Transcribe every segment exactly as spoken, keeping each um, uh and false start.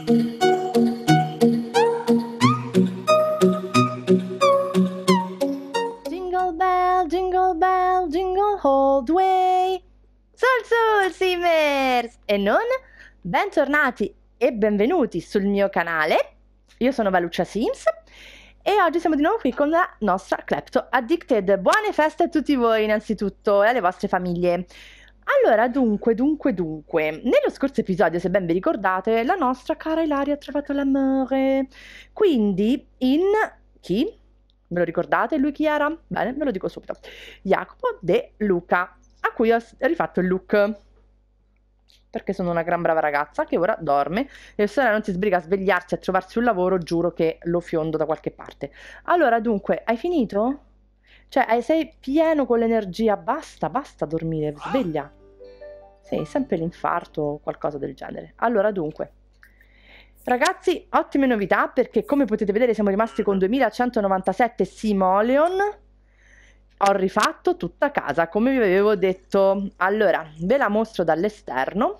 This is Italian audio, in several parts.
Jingle bell, jingle bell, jingle all the way. Sul sul Simmers! E non? Bentornati e benvenuti sul mio canale. Io sono Valuccia Sims e oggi siamo di nuovo qui con la nostra Klepto Addicted. Buone feste a tutti voi innanzitutto e alle vostre famiglie. Allora, dunque, dunque, dunque, nello scorso episodio, se ben vi ricordate, la nostra cara Ilaria ha trovato l'amore. Quindi, in chi? Me lo ricordate? Lui chi era? Bene, ve lo dico subito. Jacopo De Luca, a cui ho rifatto il look. Perché sono una gran brava ragazza che ora dorme e se non si sbriga a svegliarsi a trovarsi un lavoro, giuro che lo fiondo da qualche parte. Allora, dunque, hai finito? Cioè, sei pieno con l'energia, basta, basta dormire, sveglia. Sì, sempre l'infarto o qualcosa del genere. Allora, dunque, ragazzi, ottime novità perché come potete vedere siamo rimasti con duemilacentonovantasette simoleon. Ho rifatto tutta casa, come vi avevo detto. Allora, ve la mostro dall'esterno.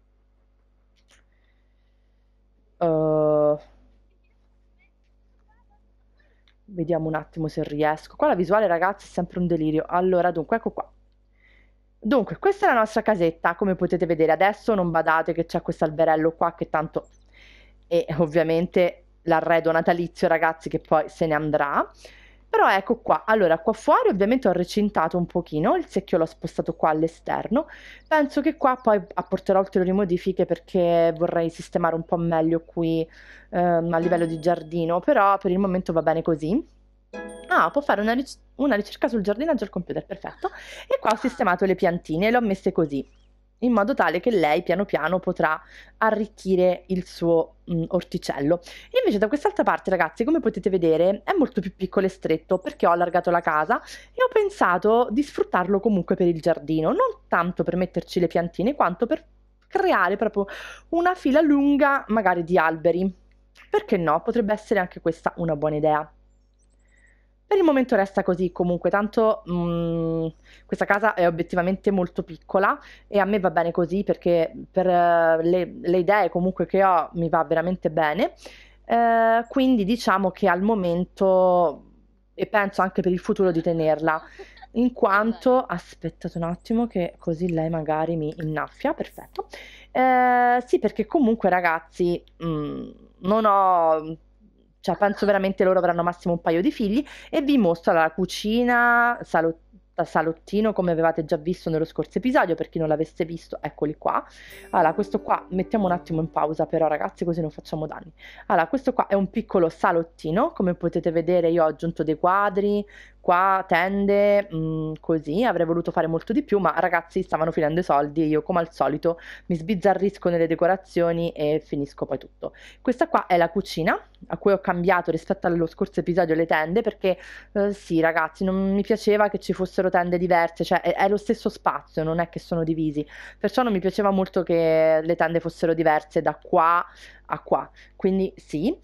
Uh... Vediamo un attimo se riesco. Qua la visuale, ragazzi, è sempre un delirio. Allora, dunque, ecco qua. Dunque, questa è la nostra casetta, come potete vedere. Adesso non badate che c'è questo alberello qua che tanto... E ovviamente l'arredo natalizio, ragazzi, che poi se ne andrà. Però ecco qua. Allora, qua fuori ovviamente ho recintato un pochino. Il secchio l'ho spostato qua all'esterno. Penso che qua poi apporterò ulteriori modifiche perché vorrei sistemare un po' meglio qui ehm, a livello di giardino. Però per il momento va bene così. Ah, può fare una, ric una ricerca sul giardinaggio al computer, perfetto. E qua ho sistemato le piantine e le ho messe così, in modo tale che lei piano piano potrà arricchire il suo mh, orticello. Invece da quest'altra parte, ragazzi, come potete vedere, è molto più piccolo e stretto perché ho allargato la casa e ho pensato di sfruttarlo comunque per il giardino, non tanto per metterci le piantine, quanto per creare proprio una fila lunga, magari di alberi. Perché no? Potrebbe essere anche questa una buona idea. Per il momento resta così, comunque, tanto mh, questa casa è obiettivamente molto piccola e a me va bene così perché per uh, le, le idee comunque che ho mi va veramente bene, uh, quindi diciamo che al momento, e penso anche per il futuro di tenerla, in quanto, aspettate un attimo che così lei magari mi innaffia, perfetto, uh, sì perché comunque ragazzi mh, non ho... Cioè, penso veramente loro avranno massimo un paio di figli e vi mostro la cucina, salotto, salottino come avevate già visto nello scorso episodio. Per chi non l'avesse visto, eccoli qua. Allora, questo qua mettiamo un attimo in pausa però ragazzi, così non facciamo danni. Allora, questo qua è un piccolo salottino, come potete vedere io ho aggiunto dei quadri qua, tende, mh, così. Avrei voluto fare molto di più ma ragazzi stavano finendo i soldi e io come al solito mi sbizzarrisco nelle decorazioni e finisco poi tutto. Questa qua è la cucina a cui ho cambiato rispetto allo scorso episodio le tende perché eh, sì ragazzi non mi piaceva che ci fossero tende diverse, cioè è, è lo stesso spazio, non è che sono divisi, perciò non mi piaceva molto che le tende fossero diverse da qua a qua, quindi sì.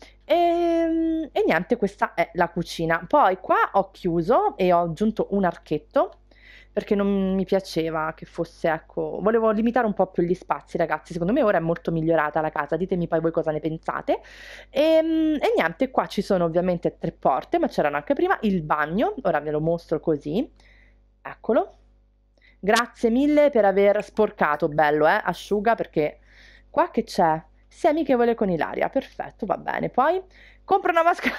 E, e niente, questa è la cucina. Poi qua ho chiuso e ho aggiunto un archetto perché non mi piaceva che fosse, ecco, volevo limitare un po' più gli spazi, ragazzi. Secondo me ora è molto migliorata la casa, ditemi poi voi cosa ne pensate. E, e niente, qua ci sono ovviamente tre porte, ma c'erano anche prima. Il bagno, ora ve lo mostro così, eccolo. Grazie mille per aver sporcato, bello, eh? Asciuga perché qua che c'è? Sei amichevole con Ilaria, perfetto, va bene. Poi compro una maschera.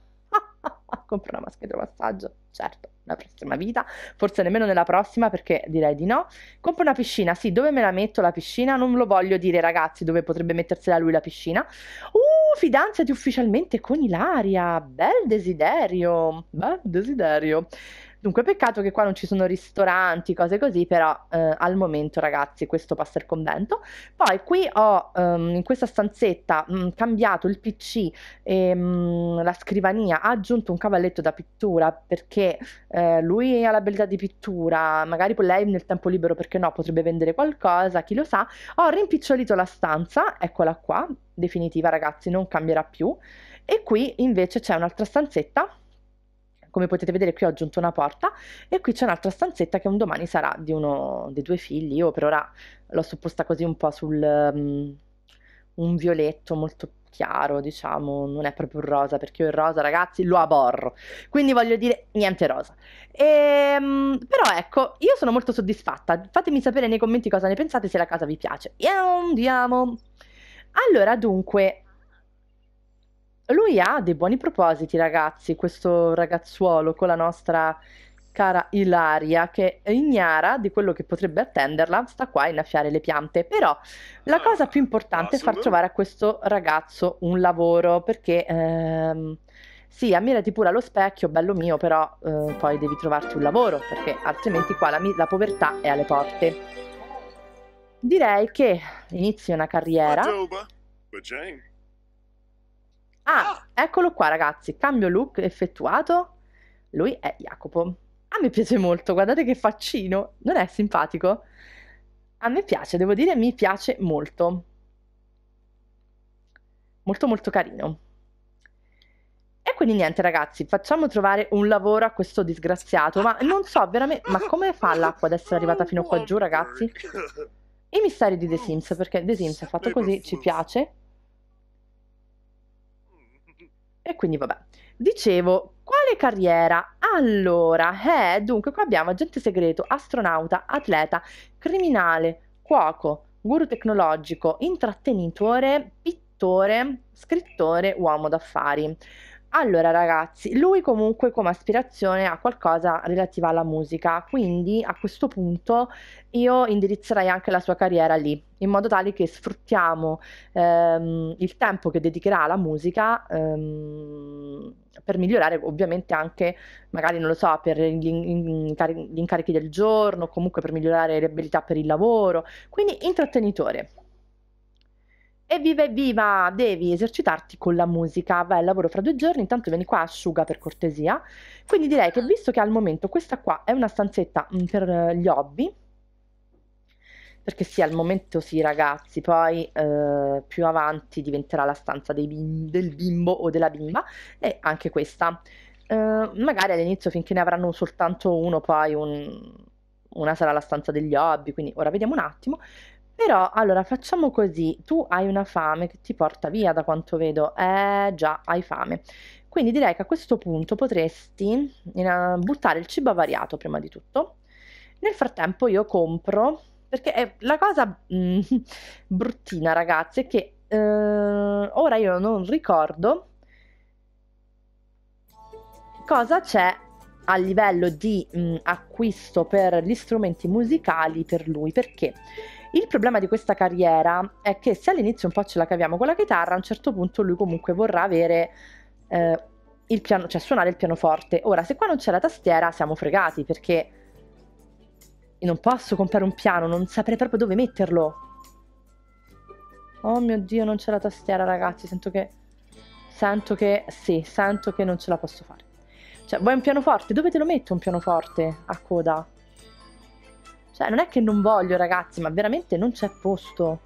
Compro una maschera di massaggio, certo, la prossima vita, forse nemmeno nella prossima perché direi di no. Compro una piscina, sì, dove me la metto la piscina? Non lo voglio dire ragazzi, dove potrebbe mettersela lui la piscina. Uh, fidanzati ufficialmente con Ilaria, bel desiderio, bel desiderio. Dunque, peccato che qua non ci sono ristoranti, cose così, però eh, al momento, ragazzi, questo passa il convento. Poi qui ho, um, in questa stanzetta, mh, cambiato il P C e mh, la scrivania, ha aggiunto un cavalletto da pittura perché eh, lui ha l'abilità di pittura, magari poi lei nel tempo libero, perché no, potrebbe vendere qualcosa, chi lo sa. Ho rimpicciolito la stanza, eccola qua, definitiva, ragazzi, non cambierà più. E qui invece c'è un'altra stanzetta. Come potete vedere qui ho aggiunto una porta e qui c'è un'altra stanzetta che un domani sarà di uno dei due figli. Io per ora l'ho supposta così un po' sul um, un violetto molto chiaro, diciamo, non è proprio un rosa, perché io il rosa, ragazzi, lo aborro. Quindi voglio dire, niente rosa. Ehm, però ecco, io sono molto soddisfatta. Fatemi sapere nei commenti cosa ne pensate, se la casa vi piace. E andiamo. Allora, dunque, lui ha dei buoni propositi, ragazzi, questo ragazzuolo con la nostra cara Ilaria, che è ignara di quello che potrebbe attenderla, sta qua a innaffiare le piante. Però la cosa più importante è far trovare a questo ragazzo un lavoro, perché ehm, sì, ammirati pure allo specchio, bello mio, però eh, poi devi trovarti un lavoro, perché altrimenti qua la, mi- la povertà è alle porte. Direi che inizi una carriera. Ah, eccolo qua, ragazzi, cambio look effettuato. Lui è Jacopo. A me piace molto, guardate che faccino, non è simpatico? A me piace, devo dire, mi piace molto. Molto molto carino. E quindi niente, ragazzi, facciamo trovare un lavoro a questo disgraziato. Ma non so veramente, ma come fa l'acqua ad essere arrivata fino qua giù, ragazzi? I misteri di The Sims, perché The Sims è fatto così, ci piace. E quindi vabbè. Dicevo, quale carriera? Allora, eh, dunque qua abbiamo agente segreto, astronauta, atleta, criminale, cuoco, guru tecnologico, intrattenitore, pittore, scrittore, uomo d'affari. Allora ragazzi, lui comunque come aspirazione ha qualcosa relativa alla musica, quindi a questo punto io indirizzerei anche la sua carriera lì, in modo tale che sfruttiamo ehm, il tempo che dedicherà alla musica ehm, per migliorare ovviamente anche, magari non lo so, per gli, incari- gli incarichi del giorno, comunque per migliorare le abilità per il lavoro, quindi intrattenitore. Evviva evviva, devi esercitarti con la musica, vai al lavoro fra due giorni, intanto vieni qua, asciuga per cortesia. Quindi direi che visto che al momento questa qua è una stanzetta mm, per eh, gli hobby, perché sì, al momento sì ragazzi, poi eh, più avanti diventerà la stanza dei bim- del bimbo o della bimba, e anche questa. Eh, magari all'inizio finché ne avranno soltanto uno, poi un- una sarà la stanza degli hobby, quindi ora vediamo un attimo. Però, allora, facciamo così. Tu hai una fame che ti porta via, da quanto vedo. Eh, già, hai fame. Quindi direi che a questo punto potresti eh, buttare il cibo avariato prima di tutto. Nel frattempo io compro, perché è la cosa mm, bruttina, ragazzi, è che eh, ora io non ricordo cosa c'è a livello di mh, acquisto per gli strumenti musicali per lui, perché il problema di questa carriera è che se all'inizio un po' ce la caviamo con la chitarra, a un certo punto lui comunque vorrà avere eh, il piano, cioè suonare il pianoforte. Ora, se qua non c'è la tastiera, siamo fregati, perché io non posso comprare un piano, non saprei proprio dove metterlo. Oh mio Dio, non c'è la tastiera, ragazzi, sento che... Sento che... Sì, sento che non ce la posso fare. Cioè, vuoi un pianoforte? Dove te lo metto un pianoforte a coda? Cioè, non è che non voglio, ragazzi, ma veramente non c'è posto.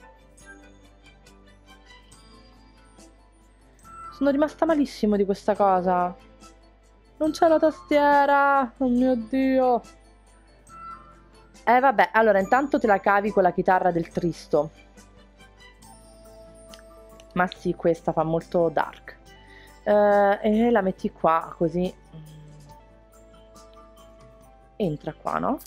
Sono rimasta malissimo di questa cosa. Non c'è la tastiera. Oh mio Dio. Eh, vabbè, allora, intanto te la cavi con la chitarra del Tristo. Ma sì, questa fa molto dark. Eh, e la metti qua, così. Entra qua, no?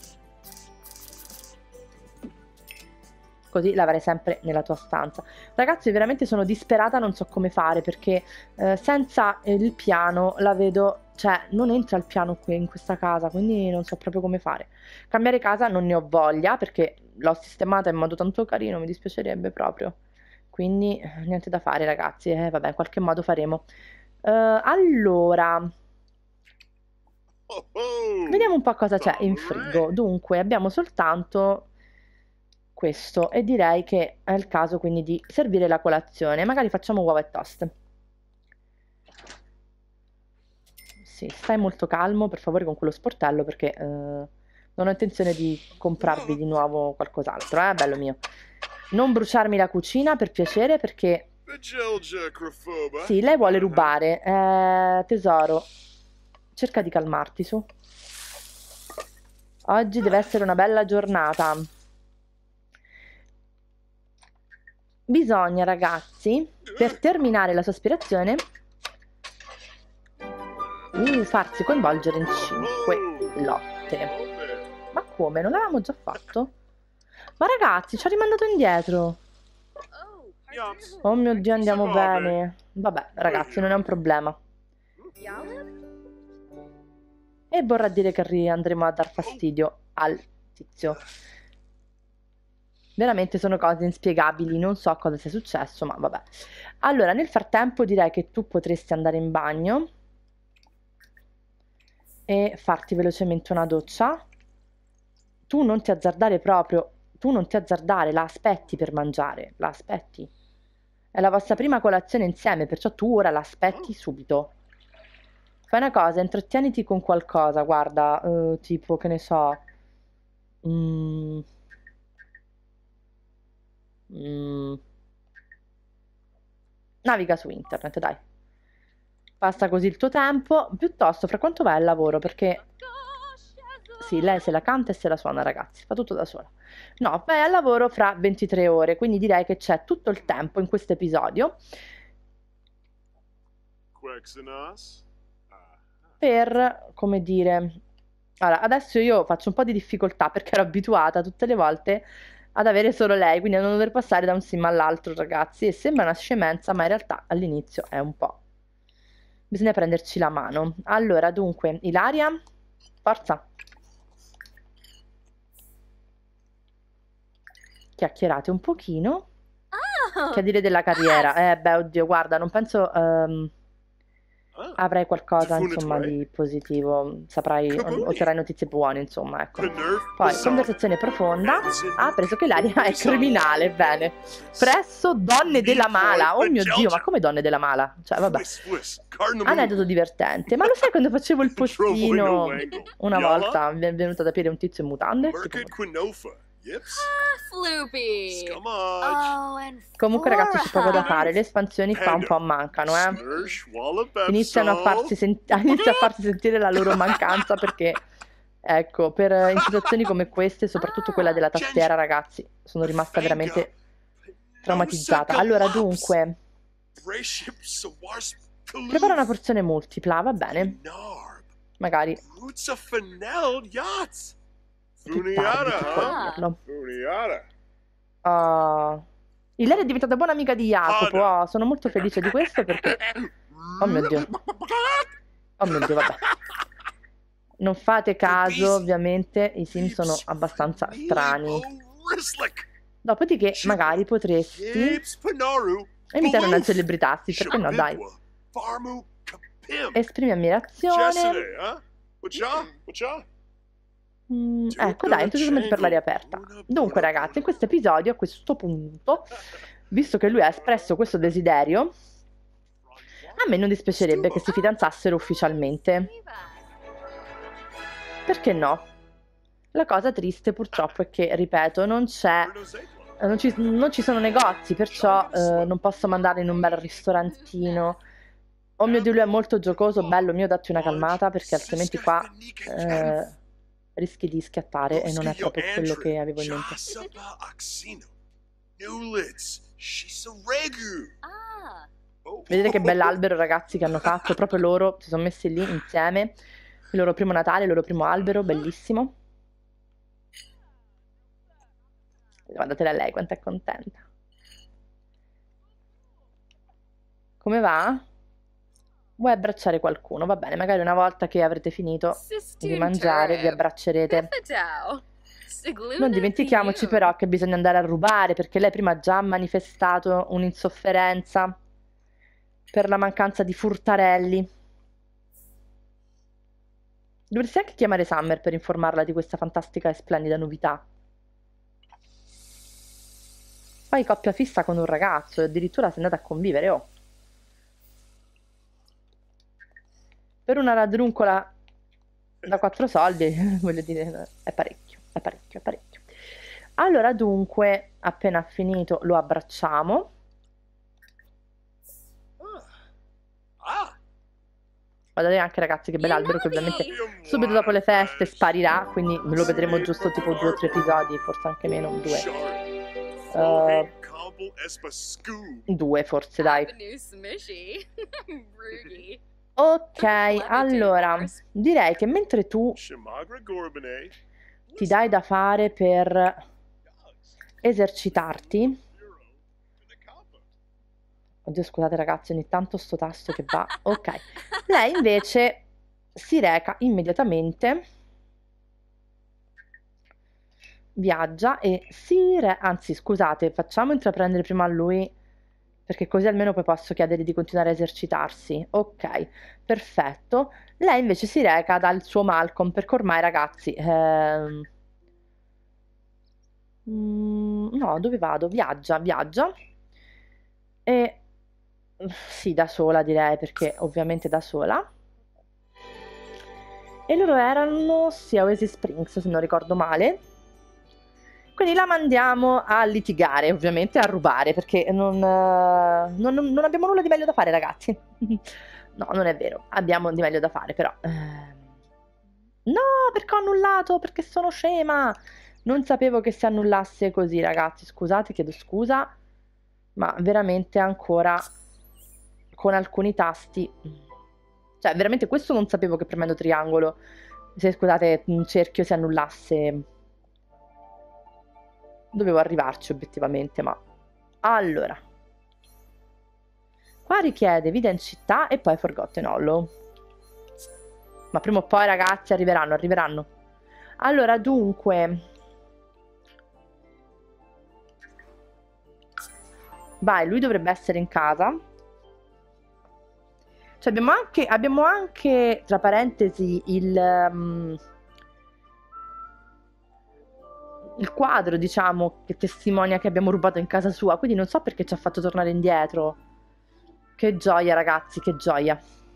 Così l'avrai sempre nella tua stanza. Ragazzi, veramente sono disperata, non so come fare, perché eh, senza il piano la vedo, cioè non entra il piano qui in questa casa, quindi non so proprio come fare. Cambiare casa non ne ho voglia, perché l'ho sistemata in modo tanto carino, mi dispiacerebbe proprio. Quindi eh, niente da fare, ragazzi, eh, vabbè, in qualche modo faremo. Eh, allora, vediamo un po' cosa c'è in frigo. Dunque, abbiamo soltanto questo e direi che è il caso quindi di servire la colazione. Magari facciamo uova e toast. Sì, stai molto calmo per favore con quello sportello, perché eh, non ho intenzione di comprarvi di nuovo qualcos'altro, eh, bello mio. Non bruciarmi la cucina per piacere, perché sì, lei vuole rubare. Eh, tesoro, cerca di calmarti, su. Oggi deve essere una bella giornata. bisogna, ragazzi, per terminare la sua aspirazione, uh, farsi coinvolgere in cinque lotte. Ma come? Non l'avevamo già fatto? Ma ragazzi, ci ha rimandato indietro. Oh mio Dio, andiamo bene. Vabbè, ragazzi, non è un problema. E vorrà dire che andremo a dar fastidio al tizio. Veramente sono cose inspiegabili, non so cosa sia successo, ma vabbè. Allora, nel frattempo direi che tu potresti andare in bagno e farti velocemente una doccia. Tu non ti azzardare proprio, tu non ti azzardare, la aspetti per mangiare, la aspetti. È la vostra prima colazione insieme, perciò tu ora la aspetti subito. Fai una cosa, intrattieniti con qualcosa, guarda, uh, tipo, che ne so... Mm. Mm. Naviga su internet, dai. Passa così il tuo tempo. Piuttosto, fra quanto va il lavoro? Perché... Sì, lei se la canta e se la suona, ragazzi. Fa tutto da sola. No, vai al lavoro fra ventitré ore. Quindi direi che c'è tutto il tempo in questo episodio per, come dire... Allora, adesso io faccio un po' di difficoltà perché ero abituata tutte le volte ad avere solo lei, quindi a non dover passare da un sim all'altro, ragazzi. E sembra una scemenza, ma in realtà all'inizio è un po'. Bisogna prenderci la mano. Allora, dunque, Ilaria, forza. Chiacchierate un pochino. Che a dire della carriera? Eh, beh, oddio, guarda, non penso... Um, avrai qualcosa, insomma, di positivo. Saprai, otterrai notizie buone, insomma, ecco. Poi, conversazione profonda. Ha ah, preso che Ilaria è criminale, bene. Presso donne della mala. Oh mio Dio, ma come donne della mala? Cioè, vabbè. Aneddoto divertente. Ma lo sai quando facevo il postino una volta mi è venuto ad aprire un tizio in mutande? Comunque, ragazzi, c'è poco da fare. Le espansioni qua un po' mancano, eh. Iniziano a farsi, inizia a farsi sentire la loro mancanza perché, ecco, per in situazioni come queste, soprattutto quella della tastiera, ragazzi, sono rimasta veramente traumatizzata. Allora, dunque, prepara una porzione multipla, va bene? Magari. Più tardi, puoi dirlo. Uh, Ilaria è diventata buona amica di Jacopo. Oh, sono molto felice di questo perché... Oh mio Dio. Oh mio Dio, vabbè. Non fate caso, ovviamente, i sim sono abbastanza strani. Dopodiché, magari potresti imitare una celebrità, sì, perché no, dai. Esprimi ammirazione. Mm, ecco, dai, entusiasmo per l'aria aperta. Dunque, ragazzi, in questo episodio, a questo punto, visto che lui ha espresso questo desiderio, a me non dispiacerebbe che si fidanzassero ufficialmente. Perché no? La cosa triste, purtroppo, è che, ripeto, non c'è... Non ci, non ci sono negozi, perciò eh, non posso mandarlo in un bel ristorantino. Oh mio Dio, lui è molto giocoso. Bello mio, datti una calmata, perché altrimenti qua... Eh, rischi di schiattare e non è proprio quello che avevo in mente. Vedete che bell'albero, ragazzi, che hanno fatto? Proprio loro si sono messi lì insieme. Il loro primo Natale, il loro primo albero, bellissimo. Guardatela a lei, quanto è contenta. Come va? Vuoi abbracciare qualcuno? Va bene, magari una volta che avrete finito di mangiare vi abbraccerete. Non dimentichiamoci però che bisogna andare a rubare, perché lei prima ha già manifestato un'insofferenza per la mancanza di furtarelli. Dovresti anche chiamare Summer per informarla di questa fantastica e splendida novità. Poi coppia fissa con un ragazzo e addirittura sei andata a convivere, oh. Per una radruncola da quattro soldi, voglio dire, è parecchio, è parecchio, è parecchio. Allora, dunque, appena finito lo abbracciamo. Guardate anche, ragazzi, che bell'albero, che ovviamente subito dopo le feste sparirà, quindi lo vedremo giusto tipo due o tre episodi, forse anche meno, due. Uh, Due forse, dai. Ok, allora, direi che mentre tu ti dai da fare per esercitarti... Oddio, scusate ragazzi, ogni tanto sto tasto che va... Ok, lei invece si reca immediatamente, viaggia e si re... Anzi, scusate, facciamo intraprendere prima a lui, perché così almeno poi posso chiedergli di continuare a esercitarsi. Ok, perfetto. Lei invece si reca dal suo Malcolm, perché ormai ragazzi... Ehm... Mm, no, dove vado? Viaggia, viaggia. E... Sì, da sola direi, perché ovviamente da sola. E loro erano, sì, a Oasis Springs, se non ricordo male. Quindi la mandiamo a litigare, ovviamente, a rubare, perché non, eh, non, non abbiamo nulla di meglio da fare, ragazzi. No, non è vero, abbiamo di meglio da fare, però... ehm, No, perché ho annullato? Perché sono scema! Non sapevo che si annullasse così, ragazzi. Scusate, chiedo scusa, ma veramente ancora con alcuni tasti... Cioè, veramente questo non sapevo che premendo triangolo, se scusate, un cerchio si annullasse. Dovevo arrivarci obiettivamente, ma... Allora. Qua richiede vita in città e poi Forgotten Hollow. Ma prima o poi, ragazzi, arriveranno, arriveranno. Allora, dunque... Vai, lui dovrebbe essere in casa. Cioè, abbiamo anche, abbiamo anche, tra parentesi, il... Um, il quadro, diciamo, che testimonia che abbiamo rubato in casa sua, quindi non so perché ci ha fatto tornare indietro. Che gioia, ragazzi, che gioia.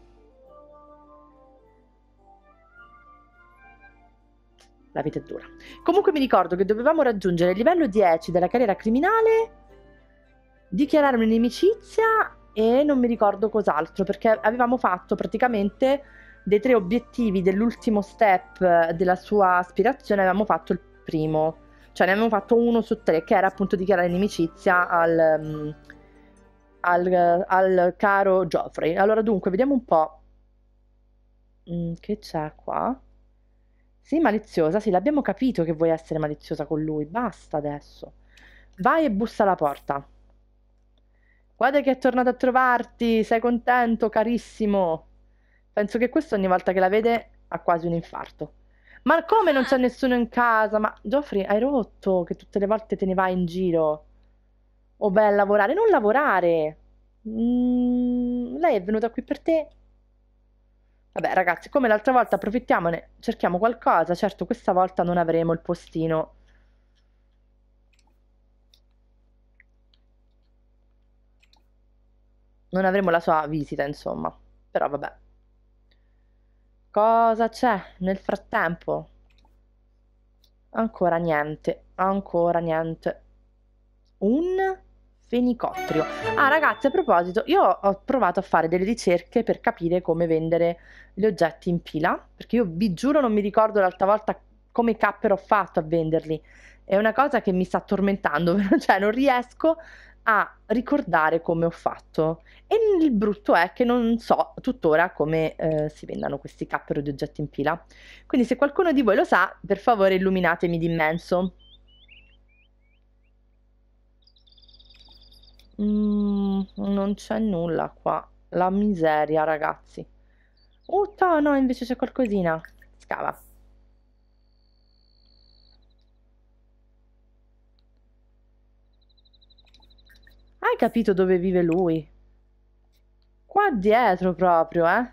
La vita è dura. Comunque mi ricordo che dovevamo raggiungere il livello dieci della carriera criminale, dichiarare un'inimicizia e non mi ricordo cos'altro, perché avevamo fatto praticamente dei tre obiettivi dell'ultimo step della sua aspirazione, avevamo fatto il primo. Cioè ne avevamo fatto uno su tre, che era appunto dichiarare inimicizia al, um, al, al caro Geoffrey. Allora dunque, vediamo un po'. Mm, che c'è qua? Sì, maliziosa, sì, l'abbiamo capito che vuoi essere maliziosa con lui. Basta adesso. Vai e bussa alla porta. Guarda che è tornato a trovarti, sei contento, carissimo? Penso che questo ogni volta che la vede ha quasi un infarto. Ma come non c'è nessuno in casa? Ma Geoffrey, hai rotto che tutte le volte te ne vai in giro? Oh, beh, a lavorare. Non lavorare! Mm, lei è venuta qui per te? Vabbè, ragazzi, come l'altra volta, approfittiamone, cerchiamo qualcosa. Certo, questa volta non avremo il postino. Non avremo la sua visita, insomma. Però vabbè. Cosa c'è nel frattempo? Ancora niente, ancora niente. Un fenicottrio. Ah, ragazzi, a proposito, io ho provato a fare delle ricerche per capire come vendere gli oggetti in pila, perché io vi giuro non mi ricordo l'altra volta come cappero ho fatto a venderli. È una cosa che mi sta tormentando, cioè non riesco a ricordare come ho fatto. E il brutto è che non so tuttora come eh, si vendano questi cappero di oggetti in pila. Quindi se qualcuno di voi lo sa, per favore illuminatemi d'immenso. Mm, non c'è nulla qua. La miseria, ragazzi. Oh, no, no, invece c'è qualcosina. Scava. Hai capito dove vive lui? Qua dietro proprio, eh?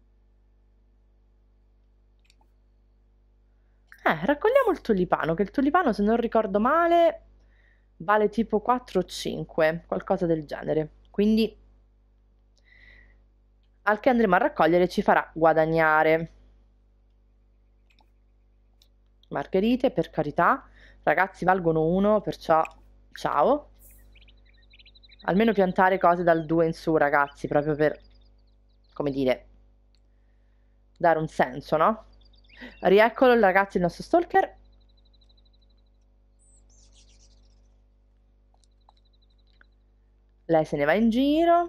Eh, raccogliamo il tulipano, che il tulipano, se non ricordo male, vale tipo quattro o cinque, qualcosa del genere. Quindi, al che andremo a raccogliere ci farà guadagnare. Margherite, per carità. Ragazzi, valgono uno, perciò ciao. Almeno piantare cose dal due in su, ragazzi, proprio per, come dire, dare un senso, no? Rieccolo, ragazzi, il nostro stalker. Lei se ne va in giro.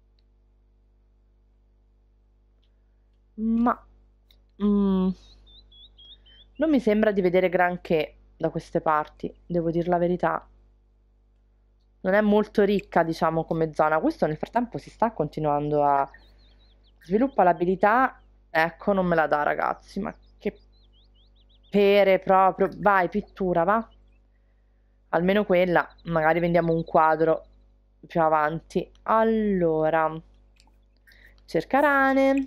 Ma mm, non mi sembra di vedere granché da queste parti, devo dire la verità. Non è molto ricca, diciamo, come zona. Questo nel frattempo si sta continuando a... Sviluppa l'abilità. Ecco, non me la dà, ragazzi. Ma che pere proprio. Vai, pittura, va. Almeno quella. Magari vendiamo un quadro più avanti. Allora. Cerca rane.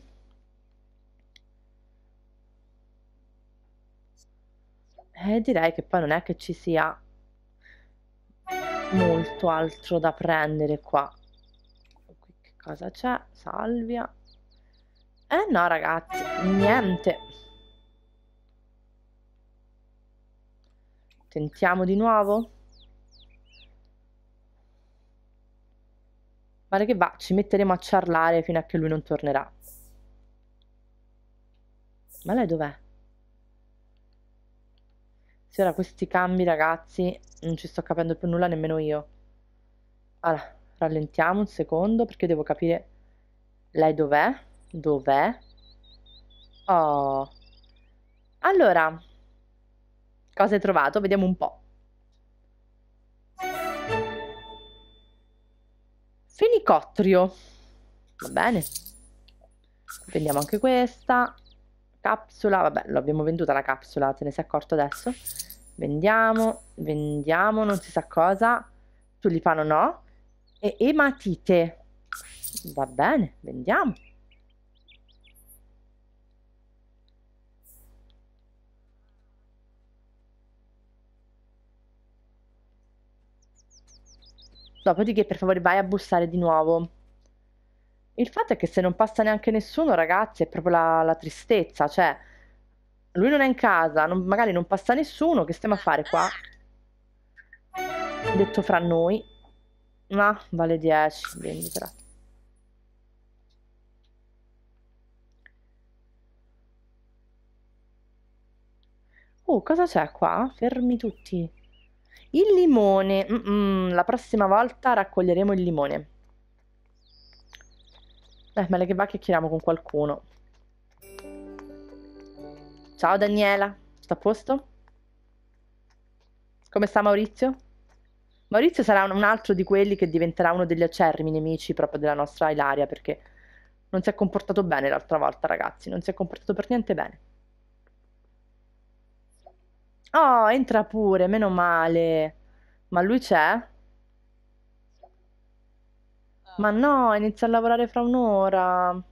E direi che poi non è che ci sia molto altro da prendere qua. Qui che cosa c'è? Salvia. Eh no, ragazzi, niente. Tentiamo di nuovo? Guarda che va, ci metteremo a ciarlare fino a che lui non tornerà. Ma lei dov'è? Sì, ora questi cambi, ragazzi, non ci sto capendo più nulla nemmeno io. Allora, rallentiamo un secondo perché devo capire lei dov'è? Dov'è? Oh. Allora, cosa hai trovato? Vediamo un po'. Fenicotrio. Va bene. Vendiamo anche questa. Capsula, vabbè, l'abbiamo venduta la capsula, te ne sei accorto adesso? Vendiamo, vendiamo, non si sa cosa. Tulipano no. E ematite. Va bene, vendiamo. Dopodiché, per favore, vai a bussare di nuovo. Il fatto è che se non passa neanche nessuno, ragazzi, è proprio la, la tristezza. Cioè, lui non è in casa, non- magari non passa nessuno. Che stiamo a fare qua? Detto fra noi. Ma vale dieci, venditela. Oh, cosa c'è qua? Fermi tutti. Il limone. Mm-mm, la prossima volta raccoglieremo il limone. Eh, male che va chiacchieriamo con qualcuno. Ciao Daniela, sto a posto? Come sta Maurizio? Maurizio sarà un un altro di quelli che diventerà uno degli acerrimi nemici proprio della nostra Ilaria perché non si è comportato bene l'altra volta, ragazzi. Non si è comportato per niente bene. Oh, entra pure, meno male. Ma lui c'è? Ma no, inizia a lavorare fra un'ora.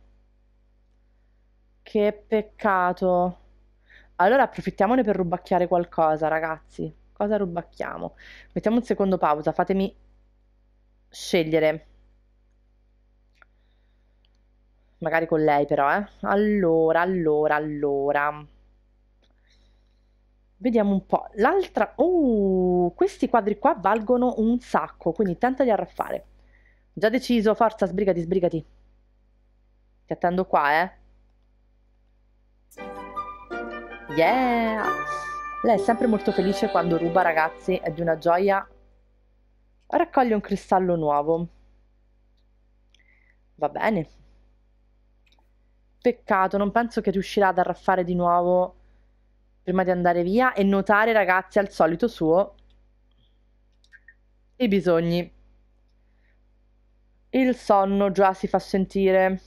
Che peccato. Allora approfittiamone per rubacchiare qualcosa, ragazzi. Cosa rubacchiamo? Mettiamo un secondo pausa, fatemi scegliere. Magari con lei però, eh. Allora, allora, allora. Vediamo un po'. L'altra... Uh, questi quadri qua valgono un sacco, quindi tenta di arraffare. Già deciso, forza, sbrigati, sbrigati. Ti attendo qua, eh. Yeah! Lei è sempre molto felice quando ruba, ragazzi, è di una gioia. Raccoglie un cristallo nuovo. Va bene. Peccato, non penso che riuscirà ad arraffare di nuovo prima di andare via e notare, ragazzi, al solito suo i bisogni. Il sonno già si fa sentire.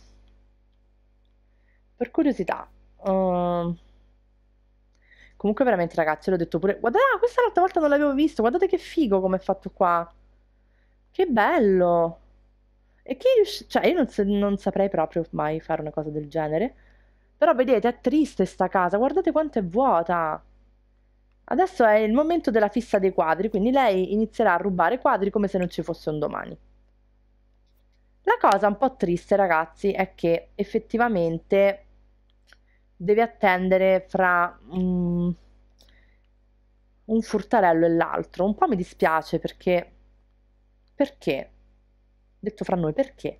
Per curiosità. uh, Comunque veramente, ragazzi, l'ho detto pure... Guarda, ah, questa l'altra volta non l'avevo visto. Guardate che figo come è fatto qua. Che bello. E chi rius- Cioè, io non, sa- non saprei proprio mai fare una cosa del genere. Però vedete, è triste sta casa. Guardate quanto è vuota. Adesso è il momento della fissa dei quadri, quindi lei inizierà a rubare quadri come se non ci fosse un domani. La cosa un po' triste, ragazzi, è che effettivamente deve attendere fra mm, un furtarello e l'altro. Un po' mi dispiace perché... Perché? Detto fra noi, perché?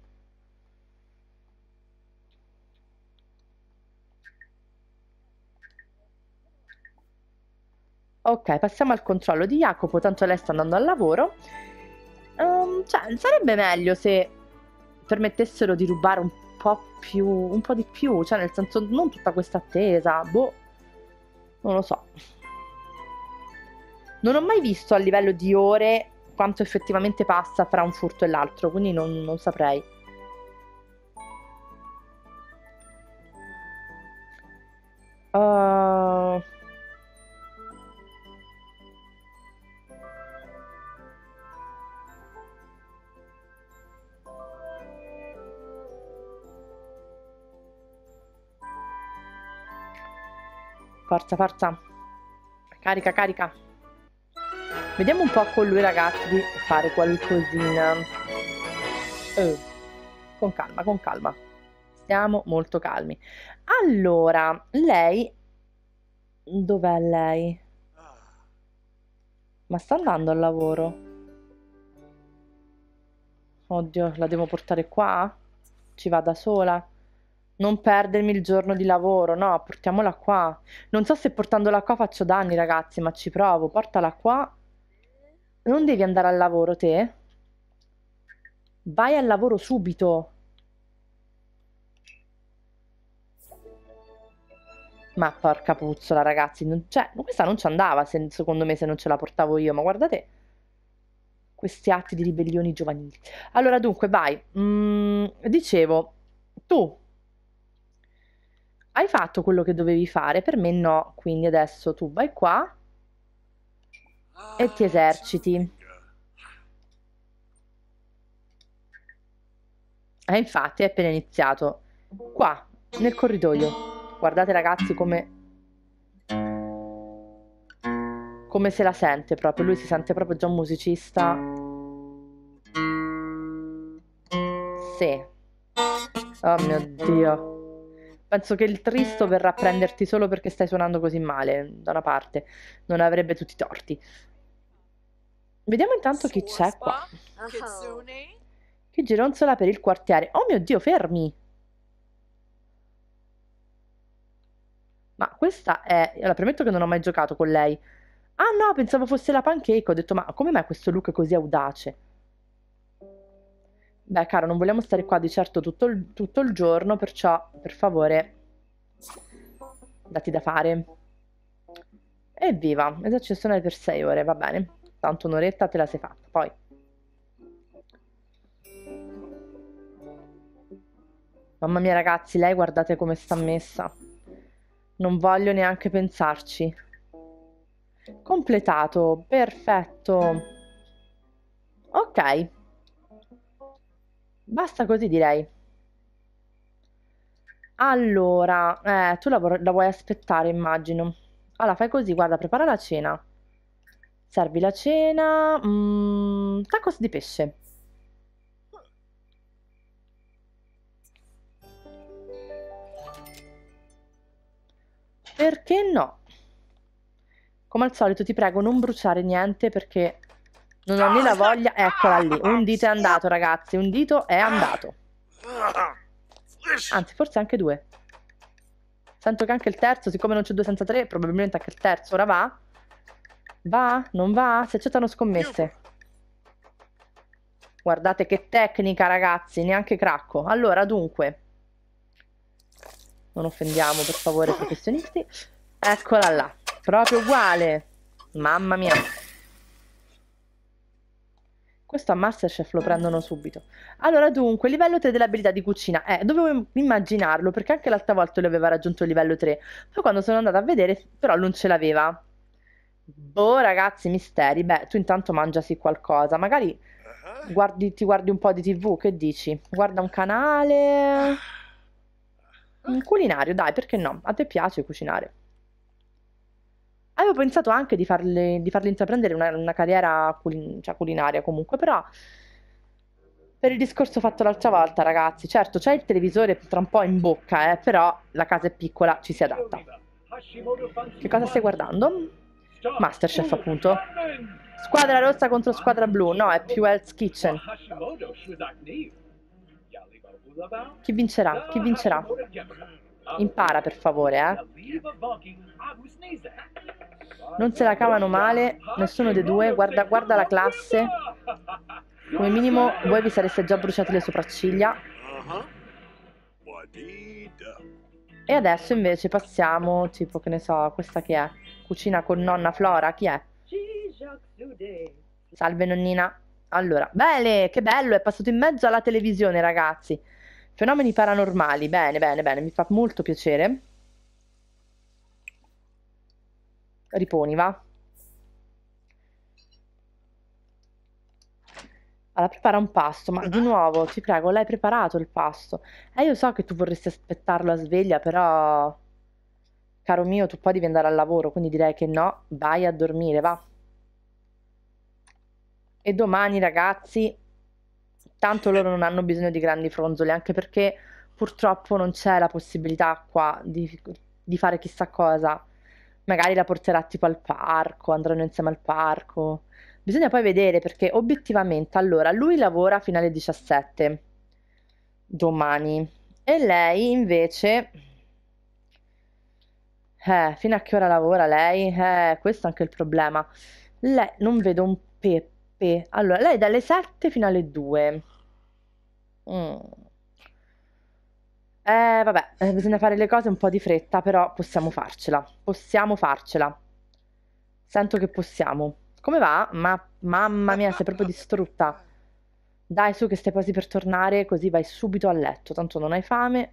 Ok, passiamo al controllo di Jacopo, tanto lei sta andando al lavoro. Um, cioè, sarebbe meglio se permettessero di rubare un po' più, un po' di più, cioè nel senso non tutta questa attesa, boh, non lo so. Non ho mai visto a livello di ore quanto effettivamente passa fra un furto e l'altro, quindi non, non saprei. Uh... Forza, forza. Carica, carica. Vediamo un po' con lui, ragazzi, di fare qualcosina. Oh. Con calma, con calma. Stiamo molto calmi. Allora, lei... Dov'è lei? Ma sta andando al lavoro? Oddio, la devo portare qua? Ci va da sola? Non perdermi il giorno di lavoro, no, portiamola qua. Non so se portandola qua faccio danni, ragazzi, ma ci provo. Portala qua. Non devi andare al lavoro, te? Vai al lavoro subito. Ma porca puzzola, ragazzi. Non, cioè, questa non ci andava, se, secondo me, se non ce la portavo io. Ma guardate questi atti di ribellioni giovanili. Allora, dunque, vai. Mm, dicevo, tu hai fatto quello che dovevi fare, per me no. Quindi adesso tu vai qua e ti eserciti. E infatti è appena iniziato. Qua, nel corridoio. Guardate, ragazzi, come... come se la sente proprio. Lui si sente proprio già un musicista. Sì. Oh mio Dio. Penso che il Tristo verrà a prenderti solo perché stai suonando così male, da una parte. Non avrebbe tutti i torti. Vediamo intanto chi c'è qua. Che gironzola per il quartiere. Oh mio Dio, fermi! Ma questa è... Allora, premetto che non ho mai giocato con lei. Ah no, pensavo fosse la Pancake. Ho detto, ma come mai questo look così audace? Beh, caro, non vogliamo stare qua di certo tutto il, tutto il giorno, perciò, per favore, datti da fare. Evviva, esercitazione per sei ore, va bene. Tanto un'oretta te la sei fatta, poi. Mamma mia, ragazzi, lei guardate come sta messa. Non voglio neanche pensarci. Completato, perfetto. Ok. Basta così, direi. Allora, eh, tu la, vor- la vuoi aspettare, immagino. Allora, fai così, guarda, prepara la cena. Servi la cena. Mm, tacos di pesce. Perché no? Come al solito, ti prego, non bruciare niente perché non ho né la voglia. Eccola lì, un dito è andato, ragazzi, un dito è andato. Anzi, forse anche due. Sento che anche il terzo, siccome non c'è due senza tre, probabilmente anche il terzo. Ora va? Va? Non va? Si accettano scommesse. Guardate che tecnica, ragazzi, neanche cracco. Allora, dunque, non offendiamo, per favore, i professionisti. Eccola là, proprio uguale. Mamma mia. Questo a Masterchef lo prendono subito. Allora, dunque, livello tre dell'abilità di cucina. Eh, dovevo immaginarlo, perché anche l'altra volta lui aveva raggiunto il livello tre. Poi quando sono andata a vedere, però non ce l'aveva. Boh, ragazzi, misteri. Beh, tu intanto mangiasi qualcosa. Magari guardi, ti guardi un po' di T V, che dici? Guarda un canale... Un culinario, dai, perché no? A te piace cucinare? Avevo pensato anche di farle, di farle intraprendere una, una carriera culin- cioè culinaria comunque, però per il discorso fatto l'altra volta, ragazzi, certo c'è il televisore tra un po' in bocca, eh, però la casa è piccola, ci si adatta. Che cosa stai guardando? Masterchef, appunto. Squadra rossa contro squadra blu, no, è più Hell's Kitchen. Chi vincerà? Chi vincerà? Impara, per favore, eh. Non se la cavano male, nessuno dei due. Guarda, guarda la classe. Come minimo voi vi sareste già bruciati le sopracciglia. E adesso invece passiamo, tipo, che ne so, questa che è? Cucina con nonna Flora, chi è? Salve nonnina. Allora, bene, che bello, è passato in mezzo alla televisione, ragazzi. Fenomeni paranormali, bene, bene, bene, mi fa molto piacere. Riponi, va. Allora, prepara un pasto, ma di nuovo, ti prego, l'hai preparato il pasto? Eh, io so che tu vorresti aspettarlo a sveglia, però, caro mio, tu poi devi andare al lavoro, quindi direi che no, vai a dormire, va. E domani, ragazzi, tanto loro non hanno bisogno di grandi fronzoli, anche perché purtroppo non c'è la possibilità qua di, di fare chissà cosa. Magari la porterà tipo al parco, andranno insieme al parco. Bisogna poi vedere perché obiettivamente, allora, lui lavora fino alle diciassette domani e lei invece... Eh, fino a che ora lavora lei? Eh, questo è anche il problema. Lei, non vedo un pepe. Allora, lei dalle sette fino alle due. Mm. Eh, vabbè, eh, bisogna fare le cose un po' di fretta, però possiamo farcela. Possiamo farcela. Sento che possiamo. Come va? Ma mamma mia, sei proprio distrutta. Dai, su che stai quasi per tornare, così vai subito a letto. Tanto non hai fame.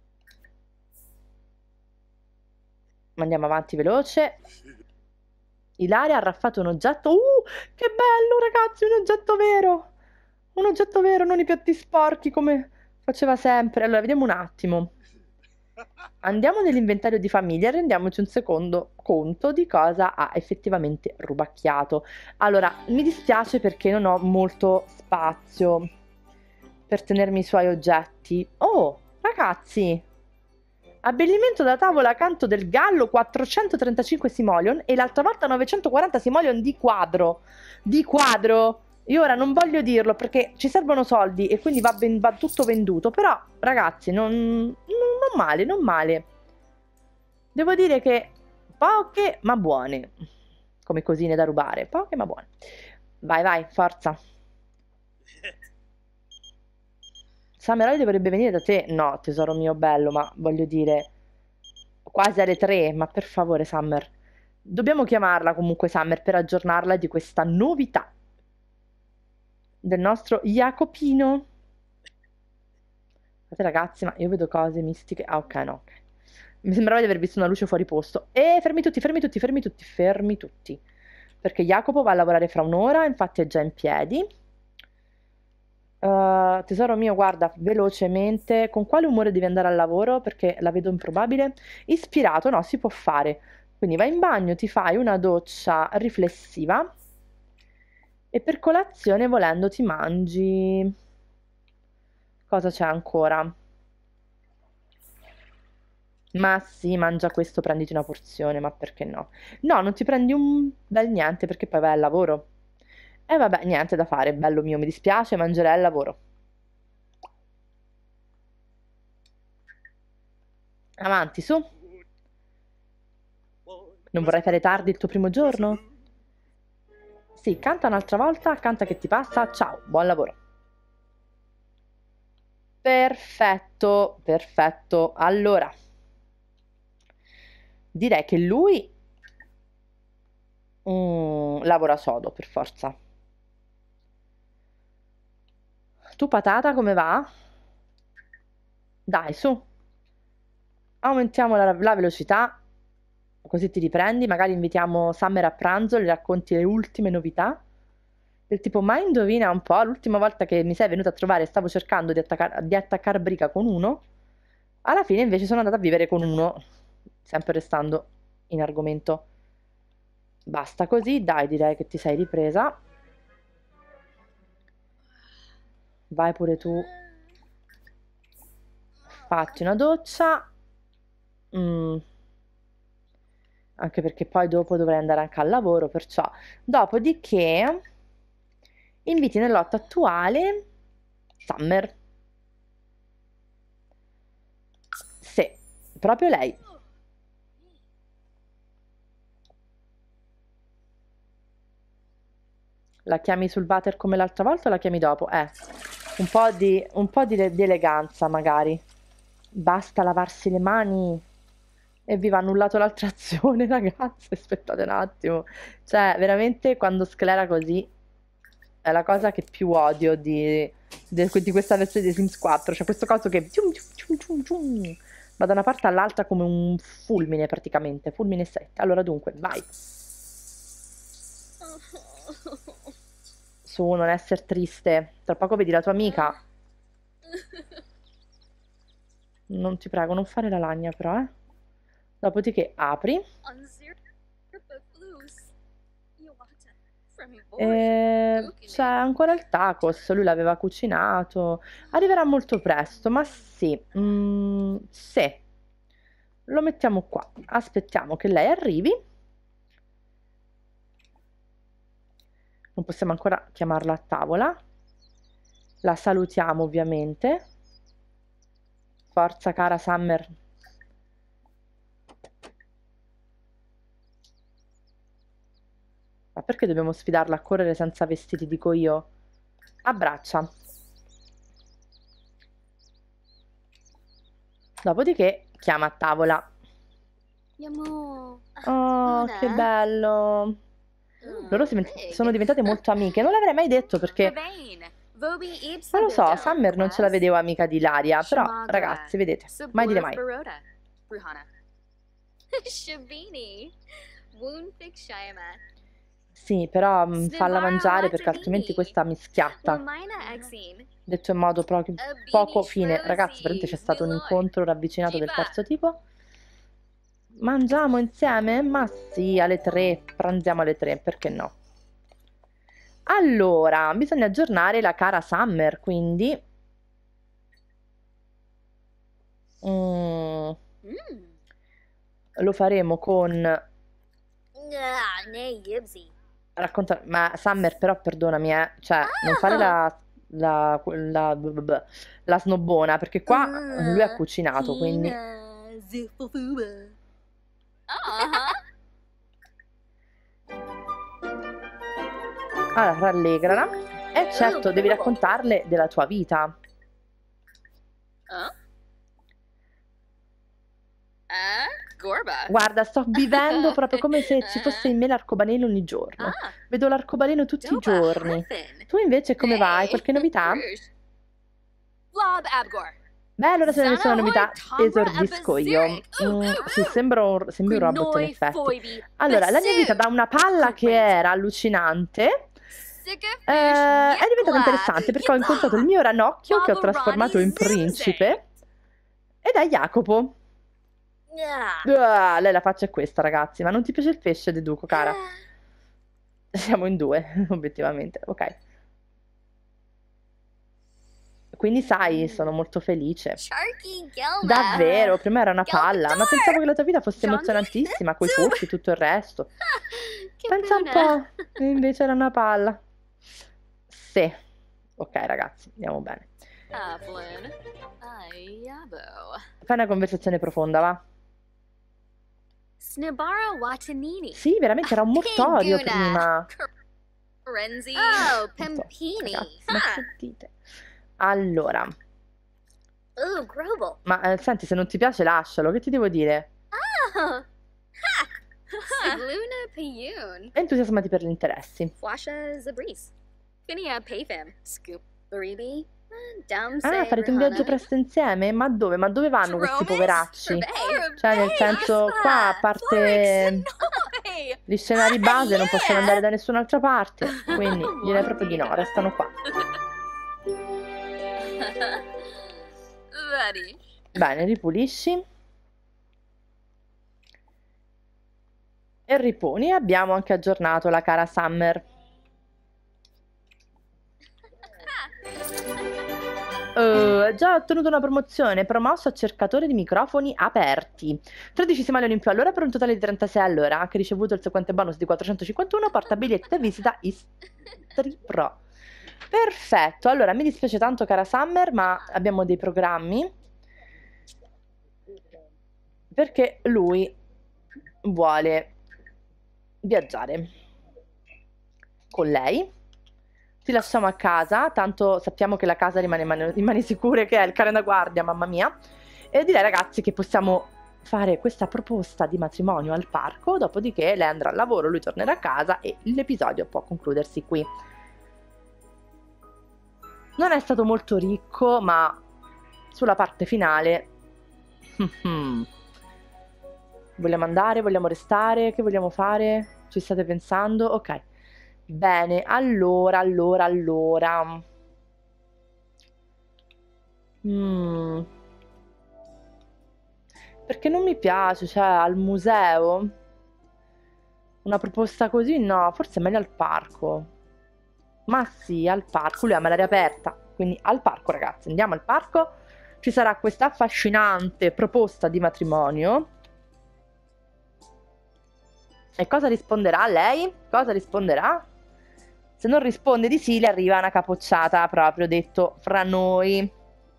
Andiamo avanti veloce. Ilaria ha raffato un oggetto. Uh, che bello, ragazzi, un oggetto vero. Un oggetto vero, non i piatti sporchi come faceva sempre. Allora, vediamo un attimo. Andiamo nell'inventario di famiglia e rendiamoci un secondo conto di cosa ha effettivamente rubacchiato. Allora, mi dispiace perché non ho molto spazio per tenermi i suoi oggetti. Oh, ragazzi! Abbellimento da tavola canto del gallo, quattrocentotrentacinque simoleon e l'altra volta novecentoquaranta simoleon di quadro. Di quadro! Io ora non voglio dirlo perché ci servono soldi e quindi va, ben, va tutto venduto, però ragazzi, non, non, non male, non male. Devo dire che poche ma buone, come cosine da rubare, poche ma buone. Vai, vai, forza. Samurai dovrebbe venire da te. No, tesoro mio bello, ma voglio dire, quasi alle tre, ma per favore, Summer. Dobbiamo chiamarla comunque Summer per aggiornarla di questa novità del nostro Jacopino. Guardate ragazzi, ma io vedo cose mistiche. Ah, ok, no, ok. Mi sembrava di aver visto una luce fuori posto. E fermi tutti, fermi tutti, fermi tutti, fermi tutti. Perché Jacopo va a lavorare fra un'ora, infatti è già in piedi. Uh, tesoro mio, guarda, velocemente, con quale umore devi andare al lavoro? Perché la vedo improbabile. Ispirato, no, si può fare. Quindi vai in bagno, ti fai una doccia riflessiva e per colazione, volendo, ti mangi... Cosa c'è ancora? Ma sì, mangia questo, prenditi una porzione, ma perché no? No, non ti prendi un bel niente perché poi vai al lavoro. E vabbè, niente da fare, bello mio, mi dispiace, mangerai al lavoro. Avanti, su. Non vorrai fare tardi il tuo primo giorno? Sì, canta un'altra volta, canta che ti passa, ciao, buon lavoro. Perfetto, perfetto. Allora, direi che lui mm, lavora sodo, per forza. Tu patata come va? Dai, su. Aumentiamo la, la velocità, così ti riprendi. Magari invitiamo Summer a pranzo, le racconti le ultime novità. Del tipo, ma indovina un po', l'ultima volta che mi sei venuta a trovare stavo cercando di, attaccar, di attaccar briga con uno. Alla fine invece sono andata a vivere con uno, sempre restando in argomento. Basta così, dai, direi che ti sei ripresa. Vai pure tu. Fatti una doccia. Mm. Anche perché poi dopo dovrei andare anche al lavoro, perciò. Dopodiché inviti nel lotto attuale Summer. Sì, proprio lei. La chiami sul water come l'altra volta o la chiami dopo? Eh, un po' di, un po' di, di eleganza magari. Basta lavarsi le mani. E vi va annullato l'altra azione, ragazzi. Aspettate un attimo. Cioè, veramente quando sclera così è la cosa che più odio di, di, di questa versione di Sims quattro. Cioè, questo coso che cium, cium, cium, cium, va da una parte all'altra come un fulmine, praticamente. Fulmine sette. Allora, dunque, vai. Su, non essere triste. Tra poco vedi la tua amica. Non ti prego, non fare la lagna, però, eh. Dopodiché apri. E c'è ancora il tacos, lui l'aveva cucinato. Arriverà molto presto, ma sì, mm, sì. Lo mettiamo qua. Aspettiamo che lei arrivi. Non possiamo ancora chiamarla a tavola. La salutiamo ovviamente. Forza cara Summer. Ma perché dobbiamo sfidarla a correre senza vestiti, dico io? Abbraccia. Dopodiché chiama a tavola. Oh, che bello. Loro si sono diventate molto amiche. Non l'avrei mai detto perché... Non lo so, Summer non ce la vedevo amica di Ilaria. Però, ragazzi, vedete, mai dire mai. Sì, però mh, falla mangiare perché altrimenti questa mi schiatta. Detto in modo proprio poco fine. Ragazzi, veramente c'è stato un incontro ravvicinato del terzo tipo. Mangiamo insieme? Ma sì, alle tre. Pranziamo alle tre, perché no? Allora, bisogna aggiornare la cara Summer, quindi... Mm, lo faremo con... Racconta... Ma Summer, però, perdonami, eh. Cioè, non fare la... La, la, la, la snobbona, perché qua lui ha cucinato, quindi... Allora, rallegrala. E certo, devi raccontarle della tua vita. Guarda, sto vivendo proprio come se ci fosse in me l'arcobaleno ogni giorno. Vedo l'arcobaleno tutti i giorni. Tu invece come vai? Qualche novità? Beh, allora se non ci sono novità, esordisco io. Mm, sì, sembra un, sembri un robot in effetti. Allora, la mia vita da una palla che era allucinante eh, è diventata interessante perché ho incontrato il mio ranocchio che ho trasformato in principe ed è Jacopo. Ah, lei la faccia è questa, ragazzi. Ma non ti piace il pesce, deduco, cara? Siamo in due, obiettivamente. Ok. Quindi sai, sono molto felice. Davvero, prima era una palla, ma pensavo che la tua vita fosse emozionantissima, coi furti e tutto il resto. Pensa un po', e invece era una palla. Sì. Ok, ragazzi, andiamo bene. Fai una conversazione profonda, va? Sì, veramente era un mortorio prima. Oh, Pimpini. Ragazzi, ma che dite? Allora, Ooh, Grobel. ma eh, senti, se non ti piace lascialo, che ti devo dire? Oh. Ha. Sigluna Payun. Entusiasmati per gli interessi. Flasha Zabris. Finia Payfam. Scoop Baribi. Dum Ah, farete un viaggio presto insieme? Ma dove? Ma dove vanno questi poveracci? Cioè, nel senso, qua, a parte gli scenari base, non possono andare da nessun'altra parte. Quindi direi proprio di no, restano qua. Bene, ripulisci. E riponi. Abbiamo anche aggiornato la cara Summer. Uh, già ottenuto una promozione, promosso a cercatore di microfoni aperti. tredici simoleoni in più all'ora per un totale di trentasei all'ora. Ha anche ricevuto il seguente bonus di quattrocentocinquantuno, portabiglietti e visita Istri Pro. Perfetto, allora mi dispiace tanto cara Summer, ma abbiamo dei programmi perché lui vuole viaggiare con lei. ti lasciamo a casa, tanto sappiamo che la casa rimane in mani, in mani sicure, che è il cane da guardia, mamma mia. E direi ragazzi che possiamo fare questa proposta di matrimonio al parco, dopodiché lei andrà al lavoro, lui tornerà a casa e l'episodio può concludersi qui. Non è stato molto ricco, ma sulla parte finale... Vogliamo andare? Vogliamo restare? Che vogliamo fare? Ci state pensando? Ok. Bene, allora, allora, allora... Mm. Perché non mi piace, cioè, al museo? Una proposta così? No, forse è meglio al parco. Ma sì, al parco, lui ama l'aria aperta. Quindi al parco, ragazzi, andiamo al parco. Ci sarà questa affascinante proposta di matrimonio. E cosa risponderà lei? Cosa risponderà? Se non risponde di sì, le arriva una capocciata, proprio detto fra noi.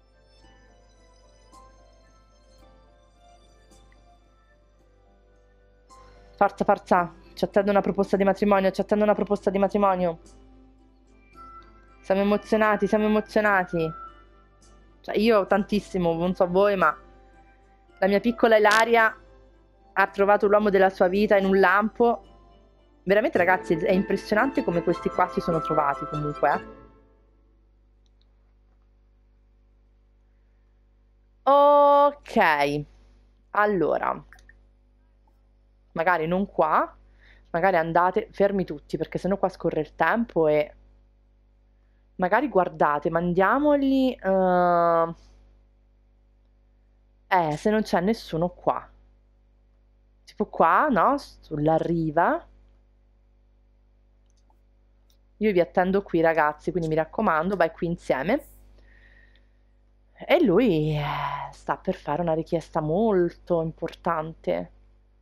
Forza, forza. Ci attende una proposta di matrimonio, ci attende una proposta di matrimonio. Siamo emozionati, siamo emozionati. Cioè, io tantissimo, non so voi, ma la mia piccola Ilaria ha trovato l'uomo della sua vita in un lampo. Veramente, ragazzi, è impressionante come questi qua si sono trovati, comunque. Eh. Ok. Allora. Magari non qua. Magari andate fermi tutti, perché sennò qua scorre il tempo e... Magari guardate, mandiamoli... Uh... Eh, se non c'è nessuno qua. Tipo qua, no? Sulla riva. Io vi attendo qui, ragazzi, quindi mi raccomando, vai qui insieme. E lui eh, sta per fare una richiesta molto importante.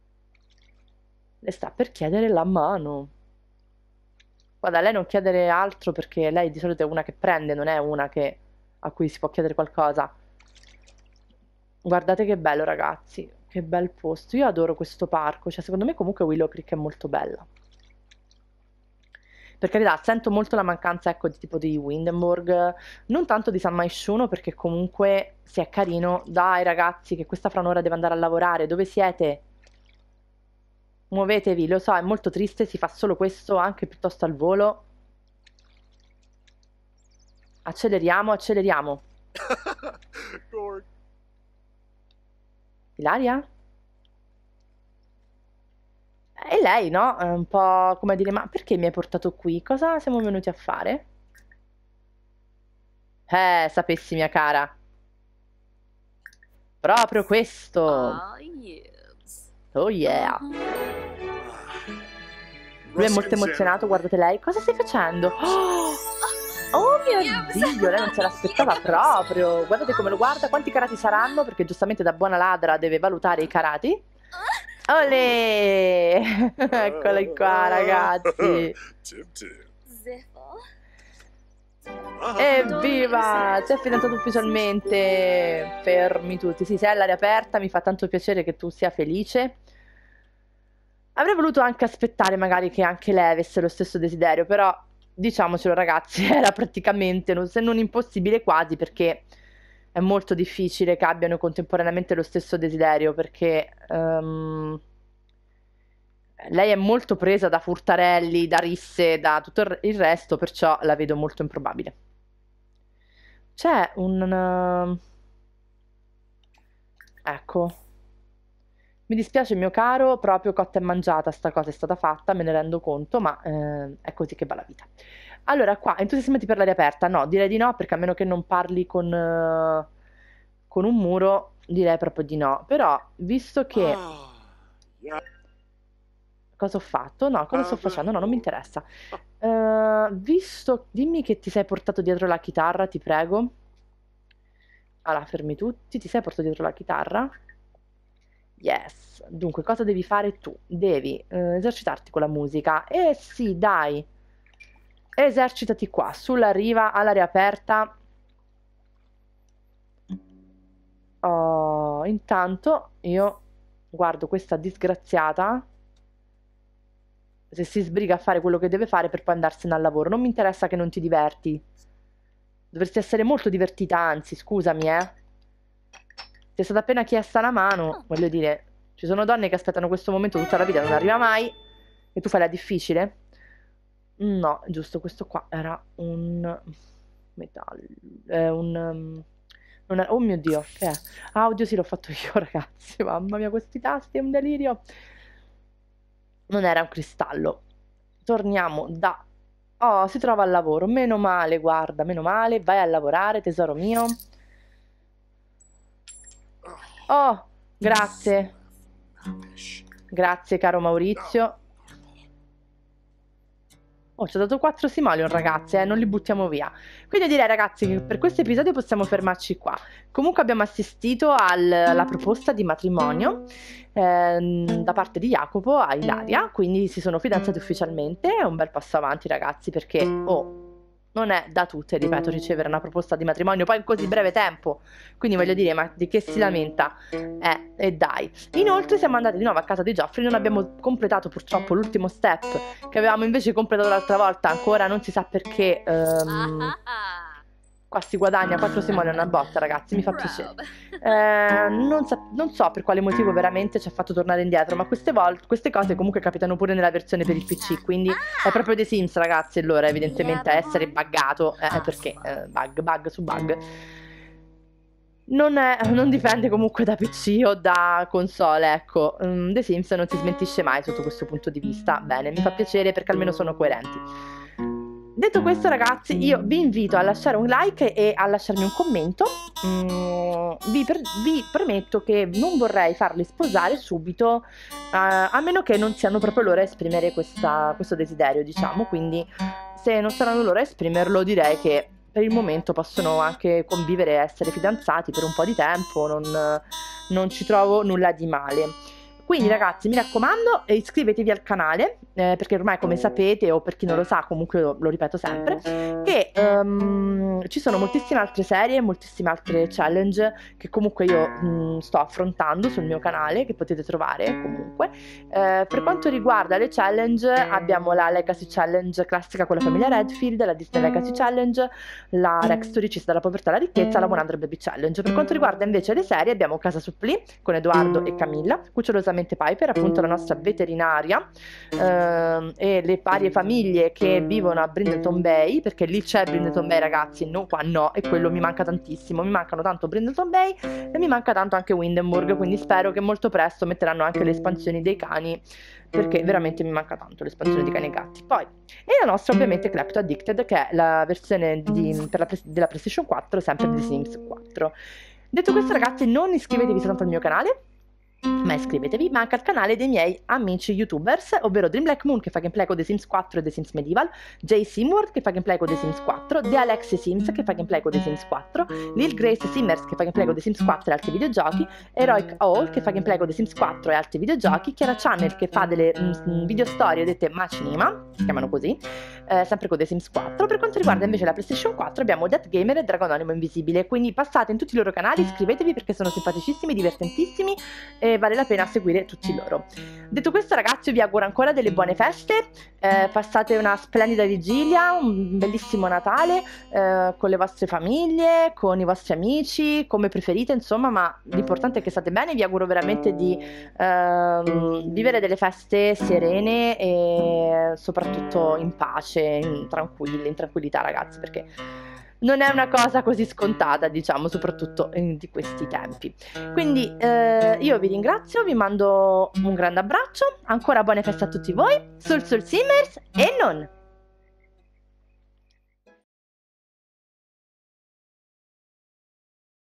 Le sta per chiedere la mano. Guarda, lei non chiedere altro perché lei di solito è una che prende, non è una che, a cui si può chiedere qualcosa. Guardate che bello, ragazzi. Che bel posto. Io adoro questo parco. Cioè, secondo me comunque Willow Creek è molto bella. Per carità, sento molto la mancanza, ecco, di tipo di Windenburg, non tanto di San Maisciuno, perché comunque se è carino. Dai, ragazzi, che questa fra un'ora deve andare a lavorare. Dove siete? Muovetevi, lo so, è molto triste, si fa solo questo, anche piuttosto al volo. Acceleriamo, acceleriamo. Ilaria? E lei, no? È un po' come dire, ma perché mi hai portato qui? Cosa siamo venuti a fare? Eh, sapessi, mia cara. Proprio questo. Ah, yes. Oh yeah. Lui è molto emozionato, guardate lei. Cosa stai facendo? Oh, oh mio Dio, lei non se l'aspettava proprio. Guardate come lo guarda, quanti carati saranno, perché giustamente da buona ladra deve valutare i carati. Olè! Eccoli qua, ragazzi. Evviva! Si è fidanzato ufficialmente. Fermi tutti. Sì, sei all'aria aperta, mi fa tanto piacere che tu sia felice. Avrei voluto anche aspettare magari che anche lei avesse lo stesso desiderio, però diciamocelo, ragazzi, era praticamente, non- se non impossibile quasi, perché è molto difficile che abbiano contemporaneamente lo stesso desiderio, perché ehm, lei è molto presa da furtarelli, da risse, da tutto il il resto, perciò la vedo molto improbabile. C'è un... eh, ecco. Mi dispiace, mio caro, proprio cotta e mangiata sta cosa è stata fatta, me ne rendo conto, ma eh, è così che va la vita. Allora, qua, entusiasmati per l'aria aperta? No, direi di no, perché a meno che non parli con, eh, con un muro, direi proprio di no. Però, visto che... Cosa ho fatto? No, cosa sto facendo? No, non mi interessa. Eh, visto... Dimmi che ti sei portato dietro la chitarra, ti prego. Allora, fermi tutti. Ti sei portato dietro la chitarra? Yes. Dunque, cosa devi fare tu? Devi eh, esercitarti con la musica. Eh sì, dai. Esercitati qua, sulla riva, all'aria aperta. Oh, intanto io guardo questa disgraziata se si sbriga a fare quello che deve fare per poi andarsene al lavoro. Non mi interessa che non ti diverti. Dovresti essere molto divertita, anzi, scusami, eh. Ti è stata appena chiesta la mano, voglio dire, ci sono donne che aspettano questo momento tutta la vita, non arriva mai, e tu fai la difficile? No, giusto, questo qua era un metallo, eh, un... um, non è- oh mio Dio, che è? Ah, oddio, sì, l'ho fatto io, ragazzi, mamma mia, questi tasti, è un delirio. Non era un cristallo. Torniamo da... Oh, si trova al lavoro, meno male, guarda, meno male, vai a lavorare, tesoro mio. Oh, grazie. Grazie, caro Maurizio. Oh, ci ho dato quattro Simalion, ragazzi, eh, non li buttiamo via. Quindi direi, ragazzi, che per questo episodio possiamo fermarci qua. Comunque abbiamo assistito al- alla proposta di matrimonio ehm, da parte di Jacopo a Ilaria, quindi si sono fidanzati ufficialmente. È un bel passo avanti, ragazzi, perché, oh, non è da tutte, ripeto, ricevere una proposta di matrimonio poi in così breve tempo. Quindi voglio dire, ma di che si lamenta? Eh, e dai. Inoltre siamo andati di nuovo a casa di Geoffrey, non abbiamo completato purtroppo l'ultimo step che avevamo invece completato l'altra volta, ancora non si sa perché. ehm, Qua si guadagna quattro simoni una botta, ragazzi, mi fa piacere. Eh, non, sa- non so per quale motivo veramente ci ha fatto tornare indietro, ma queste volte, queste cose comunque capitano pure nella versione per il P C, quindi è proprio The Sims, ragazzi, allora evidentemente essere buggato, eh, perché eh, bug, bug su bug. Non, è, non dipende comunque da P C o da console, ecco. Mm, The Sims non si smentisce mai sotto questo punto di vista. Bene, mi fa piacere perché almeno sono coerenti. Detto questo, ragazzi, io vi invito a lasciare un like e a lasciarmi un commento. Mm, vi, per- vi premetto che non vorrei farli sposare subito, eh, a meno che non siano proprio loro a esprimere questa- questo desiderio, diciamo. Quindi, se non saranno loro a esprimerlo, direi che per il momento possono anche convivere e essere fidanzati per un po' di tempo. Non, non ci trovo nulla di male. Quindi, ragazzi, mi raccomando, eh, iscrivetevi al canale, eh, perché ormai, come sapete, o per chi non lo sa, comunque lo, lo ripeto sempre, che ehm, ci sono moltissime altre serie, moltissime altre challenge che comunque io mh, sto affrontando sul mio canale, che potete trovare comunque. Eh, per quanto riguarda le challenge, abbiamo la Legacy Challenge classica con la famiglia Redfield, la Disney Legacy Challenge, la Rex Storicista dalla povertà alla ricchezza, la one hundred Baby Challenge. Per quanto riguarda invece le serie, abbiamo Casa Supplì con Edoardo e Camilla, Cucciolosamente Piper, appunto la nostra veterinaria, ehm, e le varie famiglie che vivono a Brindleton Bay, perché lì c'è Brindleton Bay, ragazzi, no, qua no, e quello mi manca tantissimo. Mi mancano tanto Brindleton Bay e mi manca tanto anche Windenburg, quindi spero che molto presto metteranno anche le espansioni dei cani, perché veramente mi manca tanto l'espansione di cani e gatti. Poi, e la nostra ovviamente Klepto Addicted, che è la versione di, per la, della PlayStation quattro, sempre di Sims quattro. Detto questo, ragazzi, non iscrivetevi soltanto al mio canale, ma iscrivetevi, ma anche al canale dei miei amici youtubers, ovvero Dream Black Moon che fa gameplay con The Sims quattro e The Sims Medieval, Jay Simworld che fa gameplay con The Sims quattro, The Alexi Sims che fa gameplay con The Sims quattro, Lil Grace Simmers che fa gameplay con The Sims quattro e altri videogiochi, Heroic Owl che fa gameplay con The Sims quattro e altri videogiochi, Chiara Channel che fa delle mm, video storie dette Machinima, si chiamano così, eh, sempre con The Sims quattro. Per quanto riguarda invece la PlayStation quattro abbiamo Death Gamer e Dragononimo Invisibile, quindi passate in tutti i loro canali, iscrivetevi perché sono simpaticissimi, divertentissimi e vale la pena seguire tutti loro. Detto questo, ragazzi, io vi auguro ancora delle buone feste, eh, passate una splendida vigilia, un bellissimo Natale, eh, con le vostre famiglie, con i vostri amici, come preferite, insomma, ma l'importante è che state bene. Vi auguro veramente di ehm, vivere delle feste serene e soprattutto in pace, in tranquille, in tranquillità, ragazzi, perché non è una cosa così scontata, diciamo, soprattutto in, di questi tempi. Quindi eh, io vi ringrazio, vi mando un grande abbraccio, ancora buone feste a tutti voi, Sul Sul Simmers e non!